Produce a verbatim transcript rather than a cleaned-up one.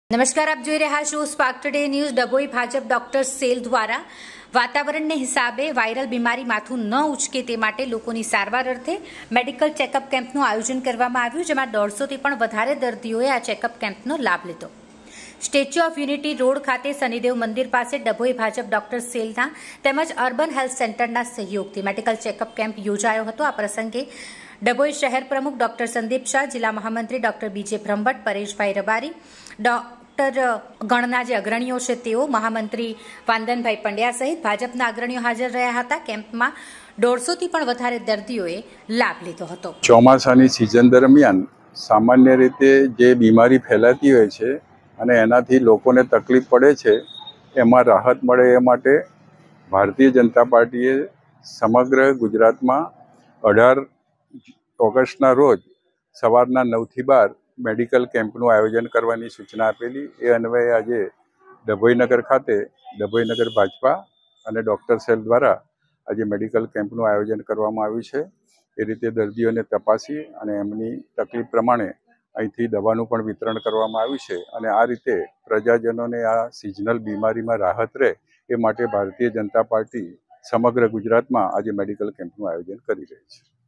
નમસ્કાર, આપ જોઈ રહ્યા છો Spark Today News. Dabhoi Bhajap doctor cell દ્વારા વાતાવરણને હિસાબે વાયરલ બીમારી માથું ન ઉચકે તે માટે લોકોની સારવાર અર્થે મેડિકલ ચેકઅપ કેમ્પનું આયોજન કરવામાં આવ્યું, જેમાં દોઢસોથી પણ વધારે દર્દીઓએ આ ચેકઅપ કેમ્પનો લાભ લીધો। સ્ટેચ્યુ ઓફ યુનિટી રોડ ખાતે શનિદેવ મંદિર પાસે ડભોઈ ભાજપ ડોક્ટર સેલના તેમજ અર્બન હેલ્થ સેન્ટરના સહયોગથી મેડિકલ ચેકઅપ કેમ્પ યોજાયો હતો। આ પ્રસંગે ડભોઈ શહેર પ્રમુખ ડોક્ટર સંદીપ શાહ, જિલ્લા મહામંત્રી ડોક્ટર બીજે બ્રહ્મભટ્ટ, પરેશભાઈ રબારી, ડોક્ટર ગણના જે અગ્રણીઓ છે તેઓ, મહામંત્રી વાંદનભાઈ પંડ્યા સહિત ભાજપના અગ્રણીઓ હાજર રહ્યા હતા। કેમ્પમાં દોઢસોથી પણ વધારે દર્દીઓએ લાભ લીધો હતો। ચોમાસાની સિઝન દરમિયાન સામાન્ય રીતે જે બીમારી ફેલાતી હોય છે અને એનાથી લોકોને તકલીફ પડે છે, એમાં રાહત મળે એ માટે ભારતીય જનતા પાર્ટીએ સમગ્ર ગુજરાતમાં અઢાર ઓગસ્ટના રોજ સવારના નવથી બાર મેડિકલ કેમ્પનું આયોજન કરવાની સૂચના આપેલી। એ અન્વયે આજે ડભોઈનગર ખાતે ડભોઈનગર ભાજપા અને ડૉક્ટર સેલ દ્વારા આજે મેડિકલ કેમ્પનું આયોજન કરવામાં આવ્યું છે। એ રીતે દર્દીઓને તપાસી અને એમની તકલીફ પ્રમાણે અહીંથી દવાનું પણ વિતરણ કરવામાં આવ્યું છે અને આ રીતે પ્રજાજનોને આ સિઝનલ બીમારીમાં રાહત રહે એ માટે ભારતીય જનતા પાર્ટી સમગ્ર ગુજરાતમાં આજે મેડિકલ કેમ્પનું આયોજન કરી રહી છે।